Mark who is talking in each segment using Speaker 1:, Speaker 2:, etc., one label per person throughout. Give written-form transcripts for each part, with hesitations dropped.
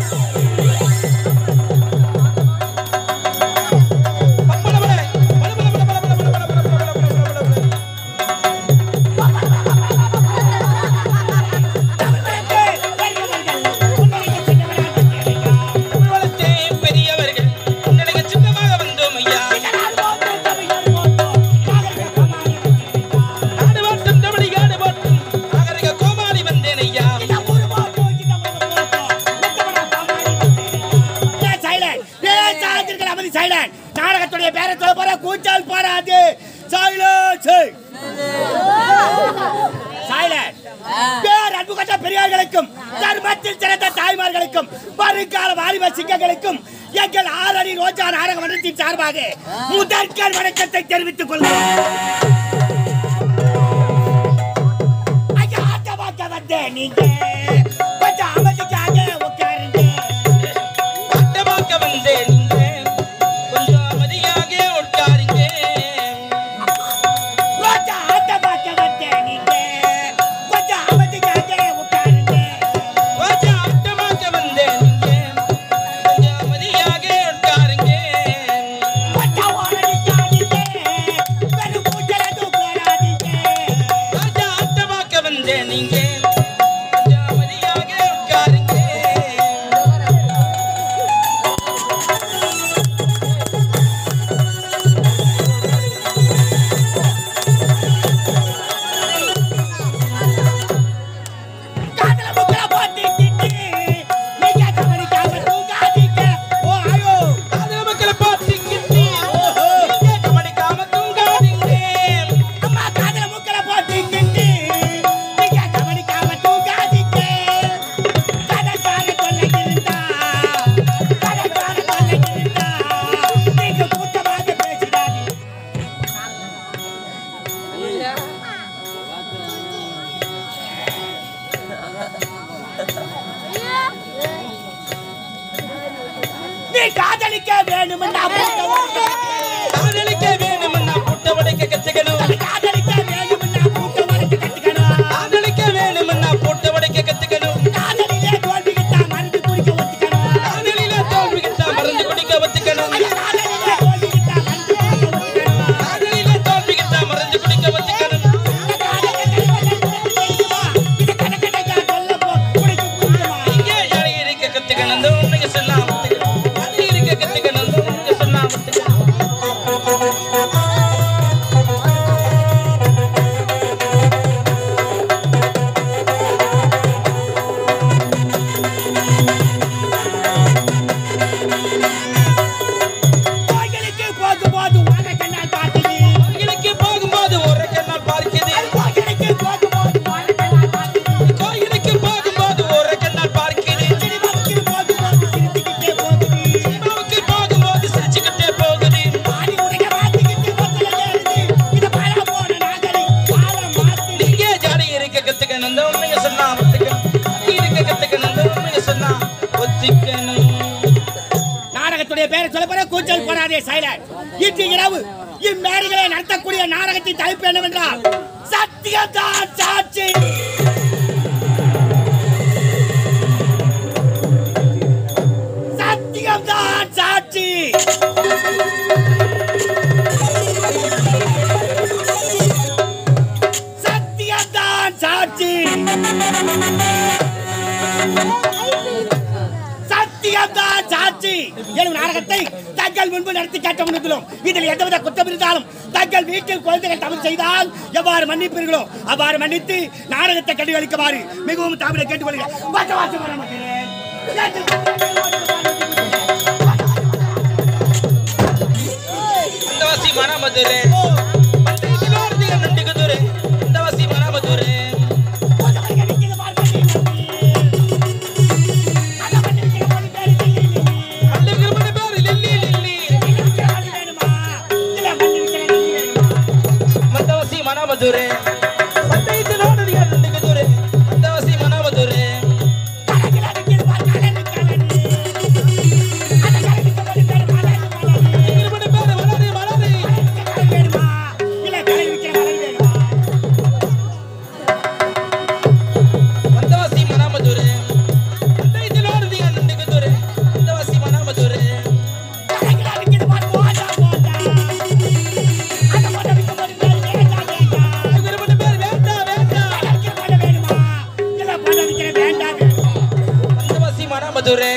Speaker 1: நாடகத்துடைய பேரை சொல்ல போற கூச்சால் பாராது சைலன்ஸ் சைலன்ஸ் பேர் அன்புகட்ட பெரியார்களுக்கும் தர்மத்தில் சிறந்த தாய்மார்களுக்கும் வருங்கால வாலிப சிங்கங்களுக்கும் எங்கள் ஆரணி ரோஜா நாடக மன்றத்தின் சார்பாக முதற்கண் வணக்கத்தை தெரிவித்துக் கொள்கிறோம். ஆட்டமாக்க வந்த நீங்க கொஞ்சம் அமைதிக்காக உட்காருங்க.
Speaker 2: ஆட்டமாக்க வந்தேன்
Speaker 1: காதலிக்க வேணும்னா
Speaker 2: புட்ட உடைக்க கத்துக்கணும்.
Speaker 1: காதலிக்க வேணும்னா புட்ட உடைக்க கத்துக்கணும்.
Speaker 2: காதலிக்க வேணும்னா புட்ட உடைக்க கத்துக்கணும்.
Speaker 1: காதலிலே தோல்விகிட்டா மருந்து குடிக்க ஒத்துக்கணும்.
Speaker 2: காதலிலே தோல்விகிட்டா மருந்து குடிக்க ஒத்துக்கணும்.
Speaker 1: காதலிலே தோல்விகிட்டா மருந்து குடிக்க ஒத்துக்கணும்.
Speaker 2: காதலிலே தோல்விகிட்டா மருந்து குடிக்க ஒத்துக்கணும்.
Speaker 1: இது கணக்கடையா சொல்லப்போ குடிக்க புரியுமா?
Speaker 2: இங்கே யாரை இருக்க கத்துக்கணும் உண்மையை சொன்னா ஒத்துக்கணும். அது இருக்க கத்துக்கணும் உண்மையை சொன்னா ஒத்துக்கணும்.
Speaker 1: நாடகத்துடைய பேரை சொல்ல போற கூச்சல் போடாதே சைலன்ட். இன்று இரவு இம்மேடைகளை நடத்தக்கூடிய நாடகத்தின் தலைப்பு என்னவென்றால் சத்தியம்தான் சாட்சி. சத்தியம்தான் சாட்சி. சத்தியம்தான் சாட்சி. சத்தியம்தான் சாட்சி எனும் நாடகத்தை தங்கள் முன்பு நடத்தி காட்ட முன்னுகிறோம். இதில் எந்தவித குற்றம் இருந்தாலும் தங்கள் வீட்டில் குழந்தைகள் தவறு செய்தால் எவ்வாறு மன்னிப்பீர்களோ அவ்வாறு மன்னித்து நாடகத்தை கண்டுகளிக்குமாறு மிகவும் தாமிரை கேட்டுக்கொள்கிறேன்.
Speaker 2: மதுரை பந்தயத்து நாடறியார் நண்டுக்கு தூரே அந்தவாசி மனமதுரை மதுரை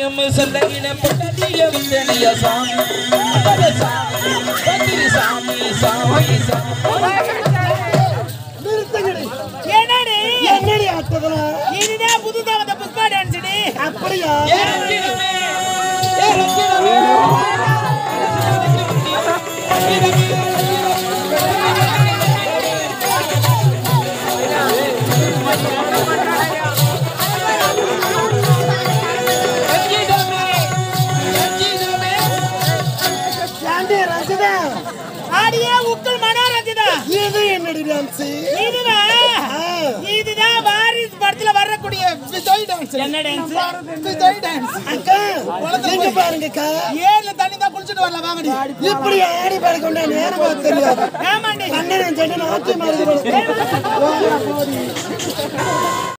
Speaker 2: நம்ம சந்தகின பட்டடிய வந்தனியா சாமி அட சாமி பத்திரி சாமி சாமி சாமி
Speaker 1: நிறுத்துங்கடி.
Speaker 3: என்னடி
Speaker 1: என்னடி ஆட்டதெல்லாம்?
Speaker 3: இதுதான் புதுசா வந்த புஷ்பா டான்ஸ் டி.
Speaker 1: அப்படியா?
Speaker 2: ஏறக்கிடமே ஏறக்கிடமே
Speaker 1: ஏண்டி ரஞ்சிதா?
Speaker 3: ஆடியே உக்குள் மனோரஞ்சிதா.
Speaker 1: இது என்னடி டான்ஸ்?
Speaker 3: இதுதான் வாரிஸ் படத்துல வரக்கூடிய விஜய் டான்ஸ். என்ன டான்ஸ்? விஜய் டான்ஸ்.
Speaker 1: அக்கா இங்க பாருங்கக்கா.
Speaker 3: ஏர்ல தண்ணி தான் குளிச்சிட்டு வரல வாங்கடி.
Speaker 1: இப்படி ஆடி பாடிக்கொண்டா நேரமா தெரியாது.
Speaker 3: ஆமாண்டி.
Speaker 1: அண்ணன் சென்று நாட்டி மாறுது.